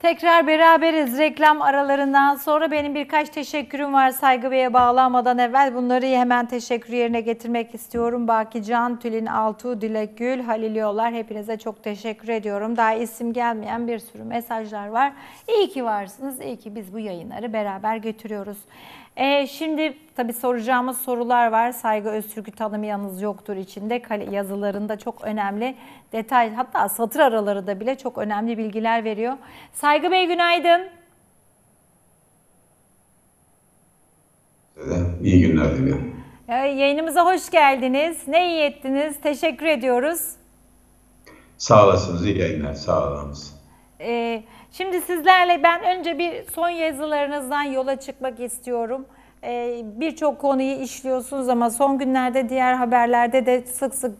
Tekrar beraberiz reklam aralarından sonra. Benim birkaç teşekkürüm var Saygı Bey'e bağlanmadan evvel. Bunları hemen teşekkür yerine getirmek istiyorum. Bakican, Tülin Altuğ, Dilek Gül, Halil Yollar, hepinize çok teşekkür ediyorum. Daha isim gelmeyen bir sürü mesajlar var. İyi ki varsınız, iyi ki biz bu yayınları beraber götürüyoruz. Şimdi tabii soracağımız sorular var. Saygı Öztürk'ü tanımayanınız yoktur içinde. Yazılarında çok önemli detay, hatta satır araları da bile çok önemli bilgiler veriyor. Saygı Bey günaydın. İyi günler diliyorum. Yayınımıza hoş geldiniz. Ne iyi ettiniz. Teşekkür ediyoruz. Sağ olasınız, iyi yayınlar, sağ olunuz. Şimdi sizlerle ben önce bir son yazılarınızdan yola çıkmak istiyorum. Birçok konuyu işliyorsunuz ama son günlerde diğer haberlerde de sık sık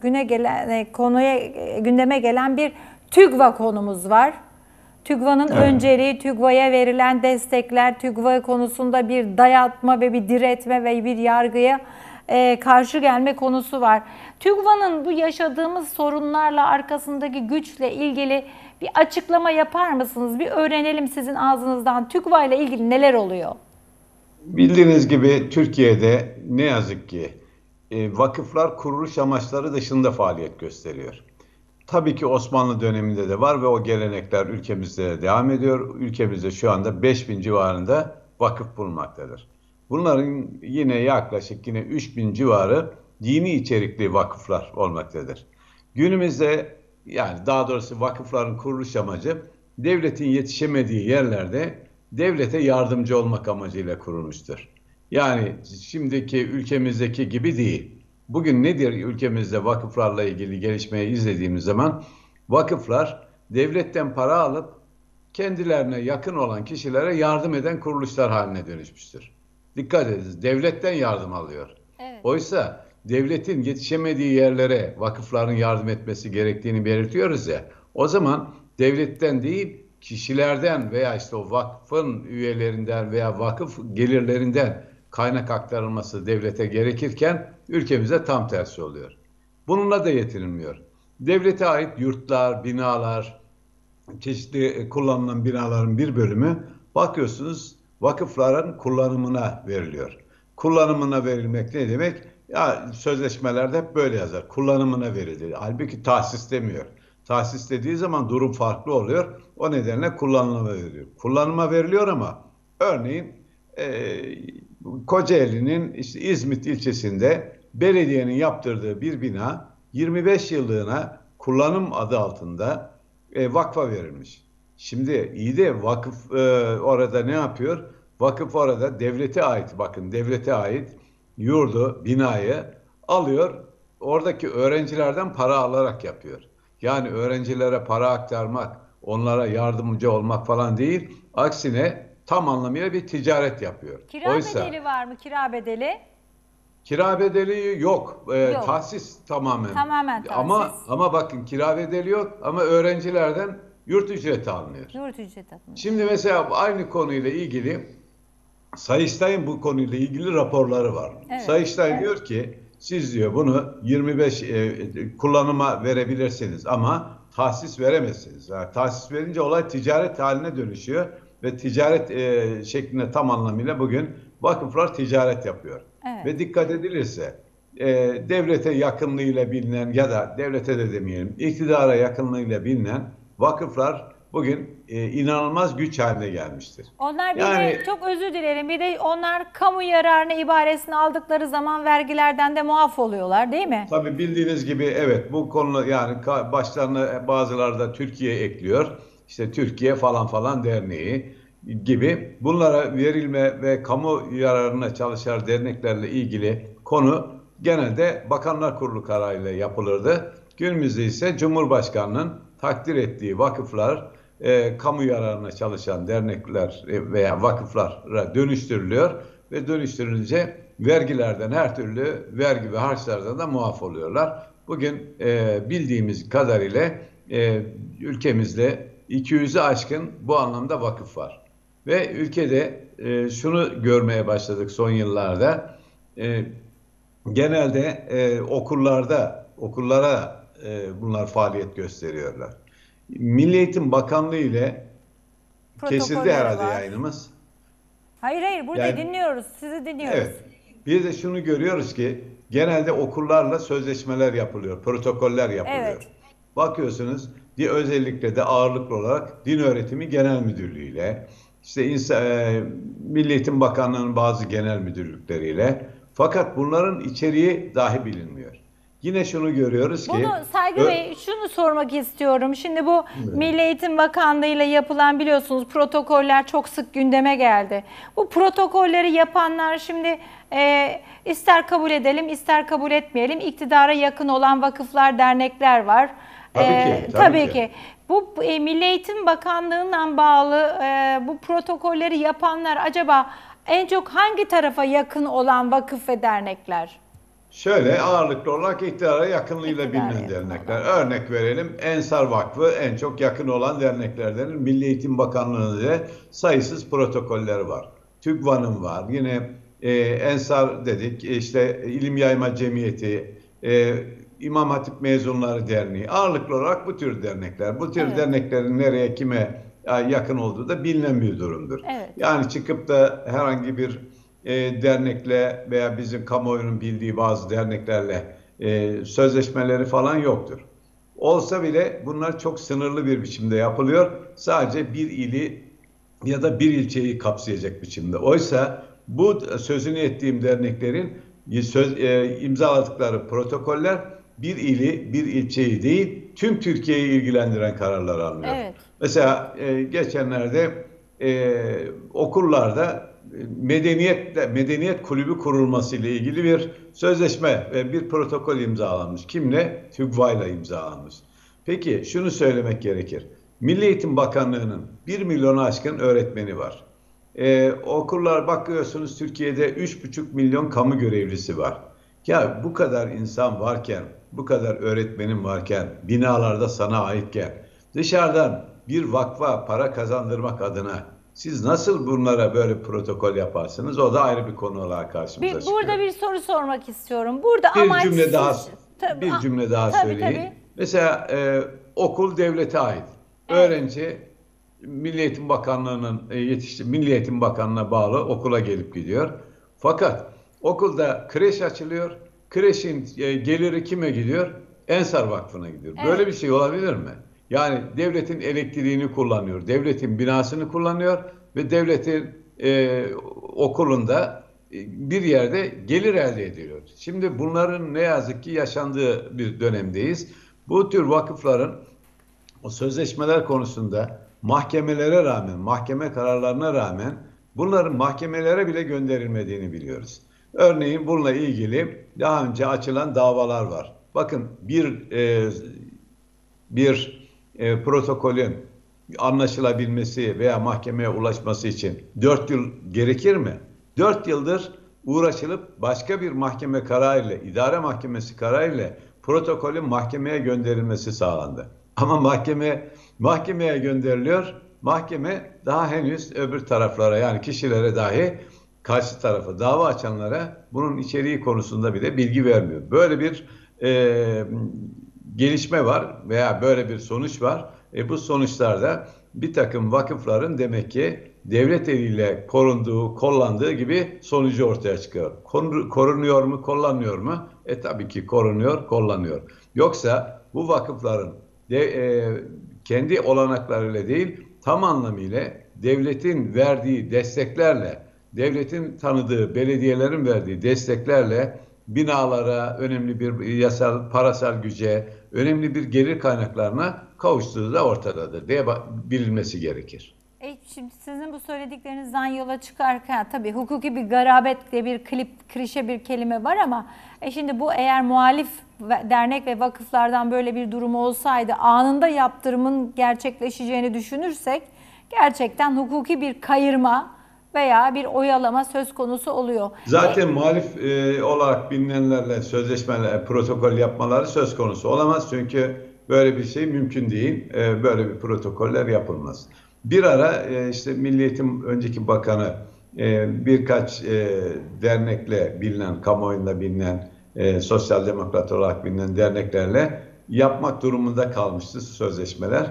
gündeme gelen bir TÜGVA konumuz var. TÜGVA'nın önceliği, TÜGVA'ya verilen destekler, TÜGVA konusunda bir dayatma ve bir diretme ve bir yargıya karşı gelme konusu var. TÜGVA'nın bu yaşadığımız sorunlarla arkasındaki güçle ilgili bir açıklama yapar mısınız? Bir öğrenelim sizin ağzınızdan. TÜGVA ile ilgili neler oluyor? Bildiğiniz gibi Türkiye'de ne yazık ki vakıflar kuruluş amaçları dışında faaliyet gösteriyor. Tabii ki Osmanlı döneminde de var ve o gelenekler ülkemizde de devam ediyor. Ülkemizde şu anda 5000 civarında vakıf bulunmaktadır. Bunların yine yaklaşık 3000 civarı dini içerikli vakıflar olmaktadır. Günümüzde yani daha doğrusu vakıfların kuruluş amacı devletin yetişemediği yerlerde devlete yardımcı olmak amacıyla kurulmuştur. Yani şimdiki ülkemizdeki gibi değil. Bugün nedir ülkemizde vakıflarla ilgili gelişmeyi izlediğimiz zaman vakıflar devletten para alıp kendilerine yakın olan kişilere yardım eden kuruluşlar haline dönüşmüştür. Dikkat ediniz, devletten yardım alıyor. Evet. Oysa devletin yetişemediği yerlere vakıfların yardım etmesi gerektiğini belirtiyoruz ya. O zaman devletten değil, kişilerden veya işte o vakfın üyelerinden veya vakıf gelirlerinden kaynak aktarılması devlete gerekirken ülkemizde tam tersi oluyor. Bununla da yetinilmiyor. Devlete ait yurtlar, binalar, çeşitli kullanılan binaların bir bölümü bakıyorsunuz vakıfların kullanımına veriliyor. Kullanımına verilmek ne demek? Ya sözleşmelerde hep böyle yazar. Kullanımına verildi. Halbuki tahsis demiyor. Tahsis dediği zaman durum farklı oluyor. O nedenle kullanıma veriliyor. Kullanıma veriliyor ama örneğin Kocaeli'nin işte İzmit ilçesinde belediyenin yaptırdığı bir bina 25 yıllığına kullanım adı altında vakfa verilmiş. Şimdi iyi de vakıf orada ne yapıyor? Vakıf orada devlete ait, bakın devlete ait yurdu, binayı alıyor. Oradaki öğrencilerden para alarak yapıyor. Yani öğrencilere para aktarmak, onlara yardımcı olmak falan değil. Aksine tam anlamıyla bir ticaret yapıyor. Kira Oysa bedeli var mı? Kira bedeli? kira bedeli yok. Yok. Tahsis tamamen. Tamamen tahsis. Ama bakın kira bedeli yok ama öğrencilerden yurt ücreti alınıyor. Yurt ücreti alınıyor. Şimdi mesela aynı konuyla ilgili Sayıştay'ın bu konuyla ilgili raporları var. Evet. Sayıştay diyor ki siz diyor bunu 25 kullanıma verebilirsiniz ama tahsis veremezsiniz. Yani tahsis verince olay ticaret haline dönüşüyor ve ticaret şeklinde tam anlamıyla bugün vakıflar ticaret yapıyor. Evet. Ve dikkat edilirse devlete yakınlığıyla bilinen ya da devlete de demeyelim iktidara yakınlığıyla bilinen vakıflar bugün inanılmaz güç haline gelmiştir. Onlar bir Yani de çok özür dilerim. Bir de onlar kamu yararına ibaresini aldıkları zaman vergilerden de muaf oluyorlar, değil mi? tabii bildiğiniz gibi evet bu konu yani başlarına bazıları da Türkiye ekliyor. İşte Türkiye falan falan derneği gibi bunlara verilme ve kamu yararına çalışan derneklerle ilgili konu genelde Bakanlar Kurulu kararıyla yapılırdı. Günümüzde ise Cumhurbaşkanı'nın takdir ettiği vakıflar kamu yararına çalışan dernekler veya vakıflara dönüştürülüyor ve dönüştürülünce vergilerden her türlü vergi ve harçlardan da muaf oluyorlar. Bugün bildiğimiz kadarıyla ülkemizde 200'ü aşkın bu anlamda vakıf var. Ve ülkede şunu görmeye başladık son yıllarda. Genelde okullara bunlar faaliyet gösteriyorlar. Milli Eğitim Bakanlığı ile Kesildi protokolleri herhalde var. yayınımız. Hayır hayır, burada Yani dinliyoruz. Sizi dinliyoruz. evet. Bir de şunu görüyoruz ki genelde okullarla sözleşmeler yapılıyor, protokoller yapılıyor. Evet. Bakıyorsunuz özellikle de ağırlıklı olarak Din Öğretimi Genel Müdürlüğü ile işte Milli Eğitim Bakanlığı'nın bazı genel müdürlükleriyle, fakat bunların içeriği dahi bilinmiyor. Yine şunu görüyoruz ki Bunu Saygı Bey, şunu sormak istiyorum. Şimdi bu Milli Eğitim Bakanlığı ile yapılan, biliyorsunuz, protokoller çok sık gündeme geldi. Bu protokolleri yapanlar şimdi ister kabul edelim ister kabul etmeyelim, iktidara yakın olan vakıflar, dernekler var. tabii ki, Tabii ki. Bu Milli Eğitim Bakanlığı'ndan bağlı bu protokolleri yapanlar acaba en çok hangi tarafa yakın olan vakıf ve dernekler? şöyle ağırlıklı olarak iktidara yakınlığıyla İktidara bilinen yakın dernekler. olan. Örnek verelim, Ensar Vakfı en çok yakın olan derneklerden. Milli Eğitim Bakanlığı'nda ile sayısız protokolleri var. TÜGVA'nın var. Yine Ensar dedik, işte İlim Yayma Cemiyeti, İmam Hatip Mezunları Derneği. Ağırlıklı olarak bu tür dernekler. Bu tür Evet. derneklerin nereye, kime yakın olduğu da bilinen bir durumdur. Evet. Yani çıkıp da herhangi bir dernekle veya bizim kamuoyunun bildiği bazı derneklerle sözleşmeleri falan yoktur. Olsa bile bunlar çok sınırlı bir biçimde yapılıyor. Sadece bir ili ya da bir ilçeyi kapsayacak biçimde. Oysa bu sözünü ettiğim derneklerin imzaladıkları protokoller bir ili, bir ilçeyi değil, tüm Türkiye'yi ilgilendiren kararlar alınıyor. Evet. Mesela geçenlerde okullarda medeniyet kulübü kurulması ile ilgili bir sözleşme ve bir protokol imzalanmış. Kimle? TÜGVA ile imzalanmış. Peki şunu söylemek gerekir. Milli Eğitim Bakanlığı'nın 1 milyonu aşkın öğretmeni var. Okullar bakıyorsunuz, Türkiye'de 3,5 milyon kamu görevlisi var. Ya bu kadar insan varken, bu kadar öğretmenin varken, binalarda sana aitken, dışarıdan bir vakfa para kazandırmak adına siz nasıl bunlara böyle protokol yaparsınız? O da ayrı bir konu olarak karşımıza çıkıyor. Burada bir soru sormak istiyorum. Burada Bir amaç cümle daha Tabii, bir cümle daha tabii, söyleyeyim. tabii. Mesela okul devlete ait. Evet. Öğrenci Milli Eğitim Bakanlığı'nın Milli Eğitim Bakanlığı'na bağlı okula gelip gidiyor. Fakat okulda kreş açılıyor. Kreşin geliri kime gidiyor? Ensar Vakfı'na gidiyor. Evet. Böyle bir şey olabilir mi? Yani devletin elektriğini kullanıyor, devletin binasını kullanıyor ve devletin okulunda bir yerde gelir elde ediyor. Şimdi bunların ne yazık ki yaşandığı bir dönemdeyiz. Bu tür vakıfların o sözleşmeler konusunda mahkemelere rağmen, mahkeme kararlarına rağmen bunların mahkemelere bile gönderilmediğini biliyoruz. Örneğin bununla ilgili daha önce açılan davalar var. Bakın bir protokolün anlaşılabilmesi veya mahkemeye ulaşması için 4 yıl gerekir mi? 4 yıldır uğraşılıp başka bir mahkeme kararıyla, idare mahkemesi kararıyla protokolün mahkemeye gönderilmesi sağlandı. Ama mahkemeye gönderiliyor. Mahkeme daha henüz öbür taraflara, yani kişilere dahi, karşı tarafa, dava açanlara bunun içeriği konusunda bile bilgi vermiyor. Böyle bir gelişme var veya böyle bir sonuç var. Bu sonuçlarda bir takım vakıfların demek ki devlet eliyle korunduğu, kollandığı gibi sonucu ortaya çıkıyor. Korunuyor mu, kollanıyor mu? Tabii ki korunuyor, kollanıyor. Yoksa bu vakıfların kendi olanaklarıyla değil, tam anlamıyla devletin verdiği desteklerle, devletin tanıdığı belediyelerin verdiği desteklerle binalara, önemli bir yasal, parasal güce, önemli bir gelir kaynaklarına kavuştuğu da ortadadır diye bilinmesi gerekir. Şimdi sizin bu söylediklerinizden yola çıkarken tabii hukuki bir garabet diye bir klişe bir kelime var ama şimdi bu, eğer muhalif dernek ve vakıflardan böyle bir durum olsaydı, anında yaptırımın gerçekleşeceğini düşünürsek gerçekten hukuki bir kayırma veya bir oyalama söz konusu oluyor. Zaten muhalif olarak bilinenlerle sözleşmeler, protokol yapmaları söz konusu olamaz. Çünkü böyle bir şey mümkün değil. Böyle bir protokoller yapılmaz. Bir ara işte Milli Eğitim önceki bakanı birkaç dernekle bilinen, kamuoyunda bilinen, sosyal demokrat olarak bilinen derneklerle yapmak durumunda kalmıştı sözleşmeler.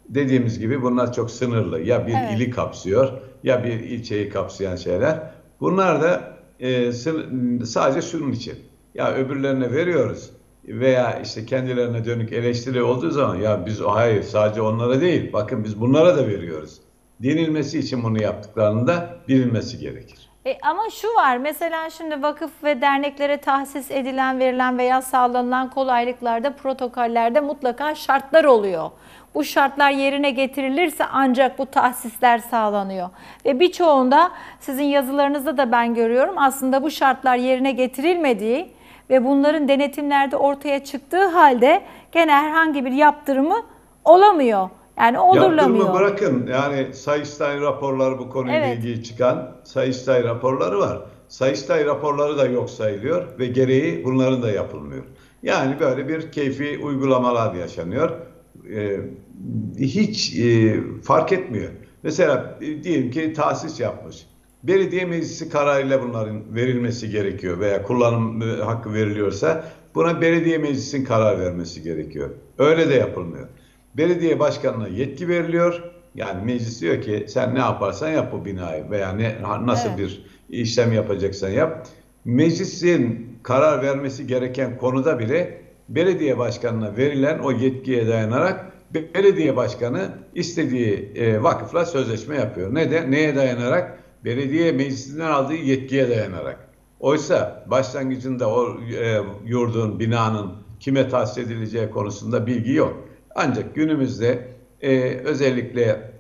dediğimiz gibi bunlar çok sınırlı. Ya bir Evet. ili kapsıyor ya bir ilçeyi kapsayan şeyler. Bunlar da sadece şunun için. Ya öbürlerine veriyoruz veya işte kendilerine dönük eleştiri olduğu zaman ya biz hayır sadece onlara değil bakın biz bunlara da veriyoruz denilmesi için bunu yaptıklarında bilinmesi gerekir. Ama şu var, mesela şimdi vakıf ve derneklere tahsis edilen, verilen veya sağlanılan kolaylıklarda, protokollerde mutlaka şartlar oluyor. Bu şartlar yerine getirilirse ancak bu tahsisler sağlanıyor. Ve birçoğunda sizin yazılarınızda da ben görüyorum aslında bu şartlar yerine getirilmediği ve bunların denetimlerde ortaya çıktığı halde gene herhangi bir yaptırımı olamıyor. Yani Yaptırımı oldurulamıyor. bırakın. Yani Sayıştay raporları bu konuyla Evet, ilgili çıkan Sayıştay raporları var. Sayıştay raporları da yok sayılıyor ve gereği bunların da yapılmıyor. Yani böyle bir keyfi uygulamalar yaşanıyor. Ee, Hiç fark etmiyor. Mesela diyelim ki tahsis yapmış. Belediye meclisi kararıyla bunların verilmesi gerekiyor veya kullanım hakkı veriliyorsa buna belediye meclisinin karar vermesi gerekiyor. Öyle de yapılmıyor. Belediye başkanına yetki veriliyor. Yani meclis diyor ki sen ne yaparsan yap bu binayı veya nasıl evet. bir işlem yapacaksan yap. Meclisin karar vermesi gereken konuda bile belediye başkanına verilen o yetkiye dayanarak belediye başkanı istediği vakıfla sözleşme yapıyor. Neye dayanarak? Belediye meclisinden aldığı yetkiye dayanarak. Oysa başlangıcında o yurdun, binanın kime tahsis edileceği konusunda bilgi yok. Ancak günümüzde özellikle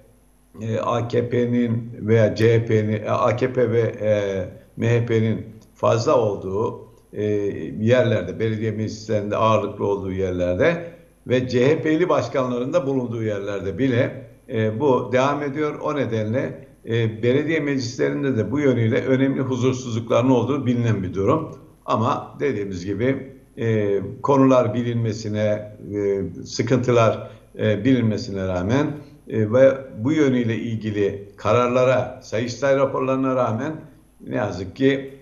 AKP'nin veya CHP'nin, AKP ve MHP'nin fazla olduğu yerlerde, belediye meclislerinde ağırlıklı olduğu yerlerde ve CHP'li başkanların da bulunduğu yerlerde bile bu devam ediyor. O nedenle belediye meclislerinde de bu yönüyle önemli huzursuzlukların olduğu bilinen bir durum. Ama dediğimiz gibi konular bilinmesine, sıkıntılar bilinmesine rağmen ve bu yönüyle ilgili kararlara, Sayıştay raporlarına rağmen ne yazık ki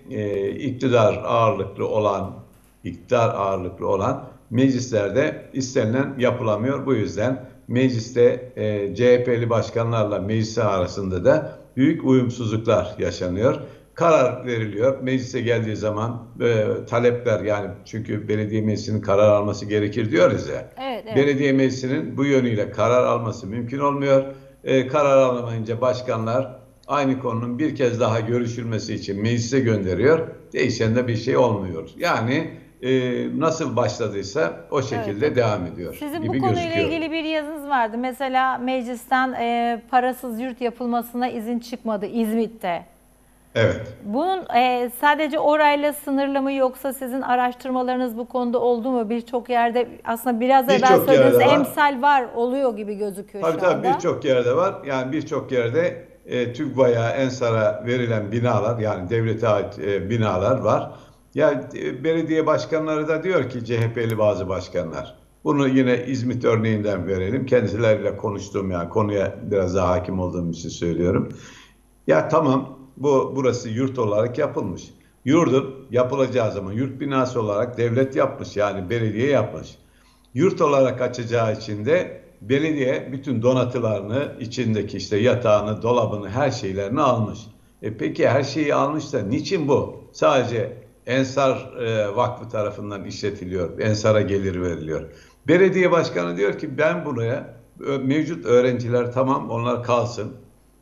iktidar ağırlıklı olan meclislerde istenilen yapılamıyor. Bu yüzden mecliste CHP'li başkanlarla meclis arasında da büyük uyumsuzluklar yaşanıyor. Karar veriliyor. Meclise geldiği zaman talepler yani çünkü belediye meclisinin karar alması gerekir diyoruz ya. Evet, evet. Belediye meclisinin bu yönüyle karar alması mümkün olmuyor. Karar alamayınca başkanlar aynı konunun bir kez daha görüşülmesi için meclise gönderiyor. Değişen de bir şey olmuyor. Yani nasıl başladıysa o Evet. şekilde devam ediyor Sizin bu gibi konuyla gözüküyor. ilgili bir yazınız vardı. Mesela meclisten parasız yurt yapılmasına izin çıkmadı İzmit'te. Evet. Bunun sadece orayla sınırlı mı yoksa sizin araştırmalarınız bu konuda oldu mu? Birçok yerde aslında biraz evvel Birçok söylediğiniz yerde var. emsal var, oluyor gibi gözüküyor Tabii şu tabii anda. birçok yerde var. Yani birçok yerde TÜGVA'ya, Ensar'a verilen binalar yani devlete ait binalar var. Yani belediye başkanları da diyor ki CHP'li bazı başkanlar. Bunu yine İzmit örneğinden verelim. Kendileriyle konuştuğum yani konuya biraz daha hakim olduğum için söylüyorum. Ya tamam burası yurt olarak yapılmış. Yurdun yapılacağı zaman yurt binası olarak devlet yapmış yani belediye yapmış. Yurt olarak açacağı için de belediye bütün donatılarını içindeki işte yatağını, dolabını, her şeylerini almış. Peki her şeyi almış da niçin bu? Sadece Ensar Vakfı tarafından işletiliyor. Ensar'a gelir veriliyor. Belediye başkanı diyor ki ben buraya mevcut öğrenciler tamam onlar kalsın.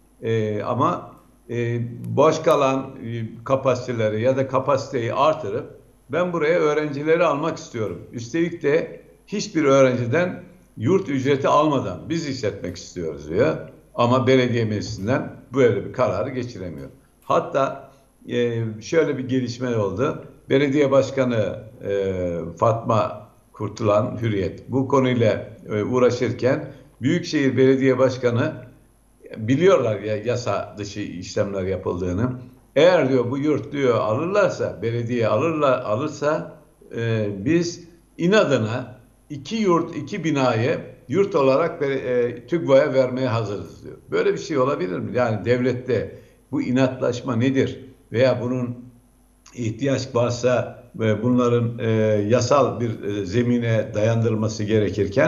Ama boş kalan kapasiteleri ya da kapasiteyi artırıp ben buraya öğrencileri almak istiyorum. Üstelik de hiçbir öğrenciden yurt ücreti almadan biz işletmek istiyoruz diyor. Ama belediye meclisinden böyle bir kararı geçiremiyor. Hatta şöyle bir gelişme oldu. Belediye Başkanı Fatma Kurtulan Hürriyet bu konuyla uğraşırken Büyükşehir Belediye Başkanı biliyorlar ya yasa dışı işlemler yapıldığını. Eğer diyor bu yurt diyor alırlarsa, belediye alırsa biz inadına iki yurt, iki binayı yurt olarak TÜGVA'ya vermeye hazırız diyor. Böyle bir şey olabilir mi? Yani devlette bu inatlaşma nedir? Veya bunun ihtiyaç varsa bunların yasal bir zemine dayandırılması gerekirken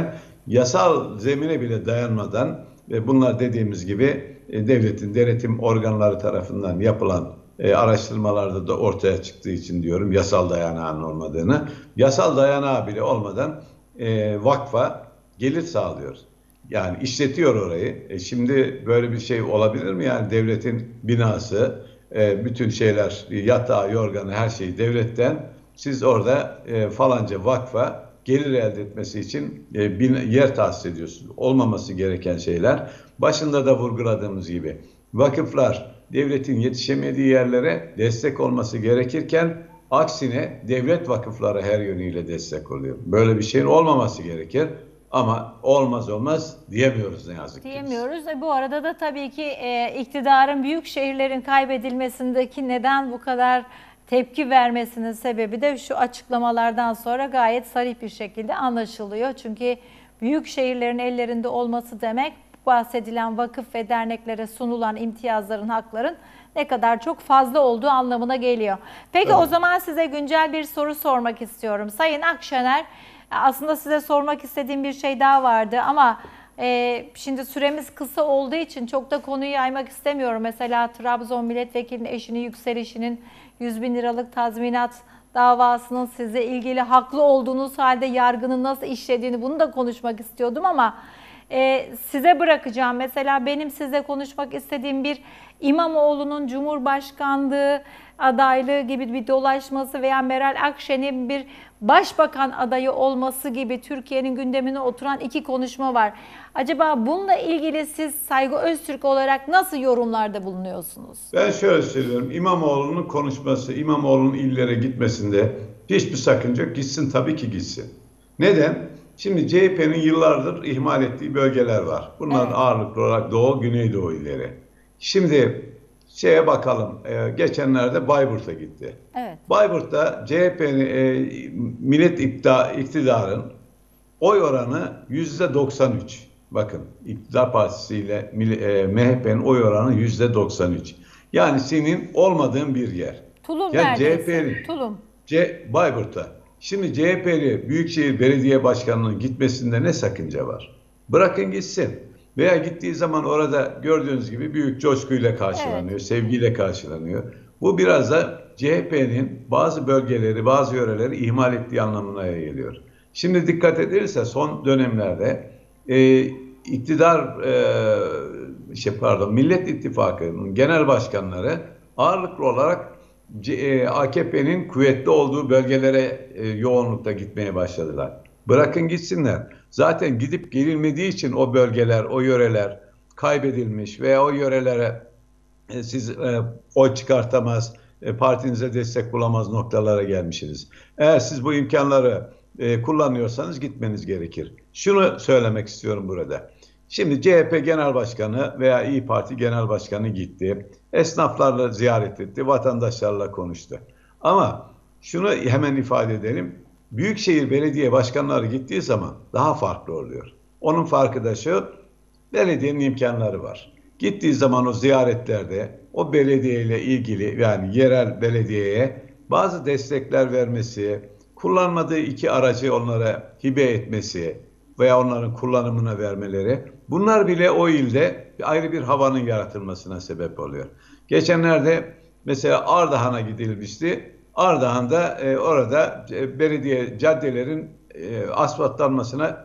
yasal zemine bile dayanmadan ve bunlar dediğimiz gibi devletin denetim organları tarafından yapılan araştırmalarda da ortaya çıktığı için diyorum yasal dayanağın olmadığını. Yasal dayanağı bile olmadan vakfa gelir sağlıyor. Yani işletiyor orayı. Şimdi böyle bir şey olabilir mi? Yani devletin binası, bütün şeyler, yatağı, yorganı, her şeyi devletten. Siz orada falanca vakfa gelir elde etmesi için yer tahsis ediyorsunuz. Olmaması gereken şeyler. Başında da vurguladığımız gibi vakıflar devletin yetişemediği yerlere destek olması gerekirken aksine devlet vakıflara her yönüyle destek oluyor. Böyle bir şeyin olmaması gerekir. Ama olmaz diyemiyoruz ne yazık ki. Diyemiyoruz. Bu arada da tabii ki iktidarın büyük şehirlerin kaybedilmesindeki neden bu kadar tepki vermesinin sebebi de şu açıklamalardan sonra gayet sarih bir şekilde anlaşılıyor. Çünkü büyük şehirlerin ellerinde olması demek bahsedilen vakıf ve derneklere sunulan imtiyazların, hakların ne kadar çok fazla olduğu anlamına geliyor. Peki evet. O zaman size güncel bir soru sormak istiyorum. Sayın Akşener, aslında size sormak istediğim bir şey daha vardı ama şimdi süremiz kısa olduğu için çok da konuyu yaymak istemiyorum. Mesela Trabzon milletvekilinin eşinin yükselişinin 100.000 liralık tazminat davasının size ilgili haklı olduğunuz halde yargının nasıl işlediğini, bunu da konuşmak istiyordum ama size bırakacağım. Mesela benim size konuşmak istediğim bir İmamoğlu'nun Cumhurbaşkanlığı adaylığı gibi bir dolaşması veya Meral Akşener'in bir başbakan adayı olması gibi Türkiye'nin gündemine oturan iki konuşma var. Acaba bununla ilgili siz Saygı Öztürk olarak nasıl yorumlarda bulunuyorsunuz? Ben şöyle söylüyorum. İmamoğlu'nun konuşması, İmamoğlu'nun illere gitmesinde hiçbir sakınca yok. Gitsin, tabii ki gitsin. Neden? Şimdi CHP'nin yıllardır ihmal ettiği bölgeler var. Bunların evet. Ağırlıklı olarak Doğu, Güneydoğu illeri. Şimdi şeye bakalım. Geçenlerde Bayburt'a gitti. Evet. Bayburt'ta CHP'nin millet iktidarın oy oranı %93. Bakın, iktidar partisi ile MHP'nin oy oranı %93. Yani senin olmadığın bir yer. Tulum neredeyse. Tulum. Bayburt'ta. Şimdi CHP'li Büyükşehir Belediye Başkanı'nın gitmesinde ne sakınca var? Bırakın gitsin. Veya gittiği zaman orada gördüğünüz gibi büyük coşkuyla karşılanıyor, evet. Sevgiyle karşılanıyor. Bu biraz da CHP'nin bazı bölgeleri, bazı yöreleri ihmal ettiği anlamına geliyor. Şimdi dikkat edilirse son dönemlerde Millet İttifakı'nın genel başkanları ağırlıklı olarak AKP'nin kuvvetli olduğu bölgelere yoğunlukta gitmeye başladılar. Bırakın gitsinler. Zaten gidip gelinmediği için o bölgeler, o yöreler kaybedilmiş veya o yörelere siz oy çıkartamaz, partinize destek bulamaz noktalara gelmişsiniz. Eğer siz bu imkanları kullanıyorsanız gitmeniz gerekir. Şunu söylemek istiyorum burada. Şimdi CHP Genel Başkanı veya İYİ Parti Genel Başkanı gitti. Esnaflarla ziyaret etti, vatandaşlarla konuştu. Ama şunu hemen ifade edelim. Büyükşehir belediye başkanları gittiği zaman daha farklı oluyor. Onun farkı da şu, belediyenin imkanları var. Gittiği zaman o ziyaretlerde o belediyeyle ilgili, yani yerel belediyeye bazı destekler vermesi, kullanmadığı iki aracı onlara hibe etmesi veya onların kullanımına vermeleri, bunlar bile o ilde ayrı bir havanın yaratılmasına sebep oluyor. Geçenlerde mesela Ardahan'a gidilmişti. Ardahan'da orada belediye caddelerin asfaltlanmasına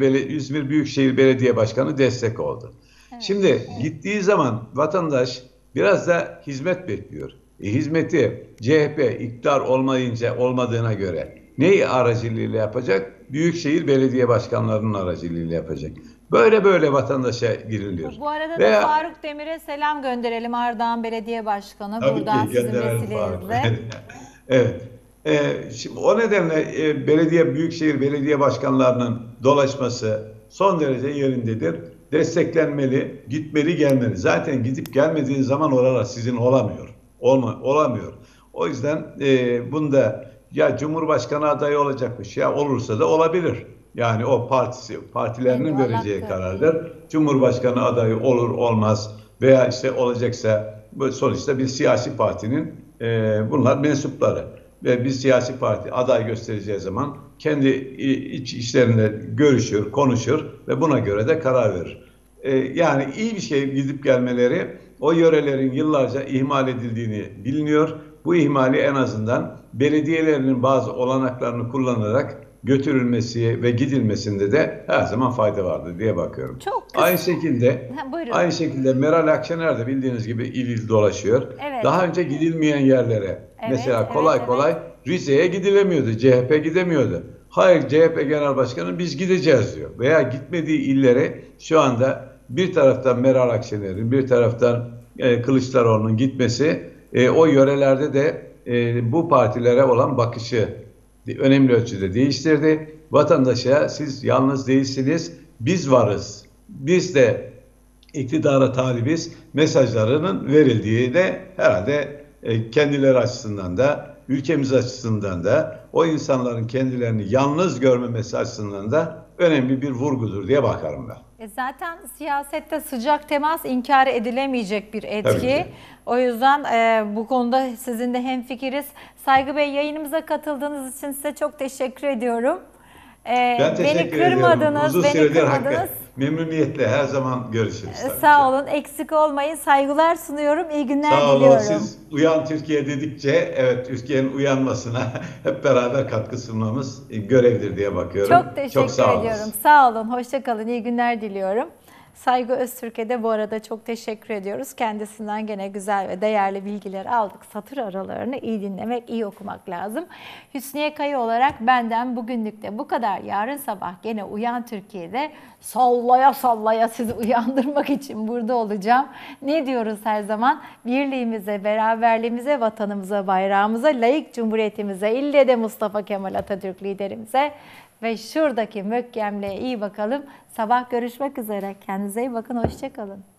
İzmir Büyükşehir Belediye Başkanı destek oldu. Evet. Şimdi gittiği zaman vatandaş biraz da hizmet bekliyor. Hizmeti CHP iktidar olmadığına göre neyi aracılığıyla yapacak? Büyükşehir Belediye Başkanlarının aracılığıyla yapacak. Böyle vatandaşa giriliyor. Bu arada da Faruk Demir'e selam gönderelim, Ardahan Belediye Başkanı. Tabii buradan ki sizin vesilenizle. Evet. Şimdi o nedenle Büyükşehir Belediye Başkanlarının dolaşması son derece yerindedir. Desteklenmeli, gitmeli, gelmeli. Zaten gidip gelmediğiniz zaman oralar sizin olamıyor. Olamıyor. O yüzden bunda ya Cumhurbaşkanı adayı olacakmış ya olursa da olabilir. Yani o partilerinin vereceği karardır. Cumhurbaşkanı adayı olur olmaz veya işte olacaksa sonuçta bir siyasi partinin bunlar mensupları. ve bir siyasi parti aday göstereceği zaman kendi iç işlerinde görüşür, konuşur ve buna göre de karar verir. Yani iyi bir şey gidip gelmeleri, o yörelerin yıllarca ihmal edildiğini biliniyor. Bu ihmali en azından belediyelerinin bazı olanaklarını kullanarak götürülmesi ve gidilmesinde de her zaman fayda vardır diye bakıyorum. Çok kısa. Aynı şekilde Buyurun. aynı şekilde Meral Akşener de bildiğiniz gibi il il dolaşıyor. Evet. Daha önce gidilmeyen yerlere, mesela kolay kolay Rize'ye gidilemiyordu, CHP gidemiyordu. Hayır, CHP Genel Başkanı biz gideceğiz diyor. Veya gitmediği illere şu anda bir taraftan Meral Akşener'in, bir taraftan Kılıçdaroğlu'nun gitmesi o yörelerde de bu partilere olan bakışı önemli ölçüde değiştirdi. Vatandaşa siz yalnız değilsiniz, biz varız, biz de iktidara talibiz mesajlarının verildiği de herhalde kendileri açısından da, ülkemiz açısından da, o insanların kendilerini yalnız görmemesi açısından da önemli bir vurgudur diye bakarım ben. Zaten siyasette sıcak temas inkar edilemeyecek bir etki. Tabii ki. O yüzden bu konuda sizinle hemfikiriz. Saygı Bey, yayınımıza katıldığınız için size çok teşekkür ediyorum. Ben teşekkür beni kırmadınız, ediyorum. Uzun beni süredir kırmadınız. memnuniyetle her zaman görüşürüz. Sağ olun, eksik olmayın. Saygılar sunuyorum. İyi günler Sağ olun. diliyorum. Siz Uyan Türkiye dedikçe evet, Türkiye'nin uyanmasına hep beraber katkı sunmamız görevdir diye bakıyorum. Çok teşekkür ediyorum. Sağ olun, hoşça kalın. İyi günler diliyorum. Saygı Öztürk'e de bu arada çok teşekkür ediyoruz. Kendisinden gene güzel ve değerli bilgiler aldık. Satır aralarını iyi dinlemek, iyi okumak lazım. Hüsniye Kaya olarak benden bugünlük de bu kadar. Yarın sabah gene Uyan Türkiye'de sallaya sallaya sizi uyandırmak için burada olacağım. Ne diyoruz her zaman? Birliğimize, beraberliğimize, vatanımıza, bayrağımıza, layık cumhuriyetimize, ille de Mustafa Kemal Atatürk liderimize ve şuradaki mökkemliğe iyi bakalım. Sabah görüşmek üzere. Kendinize iyi bakın. Hoşça kalın.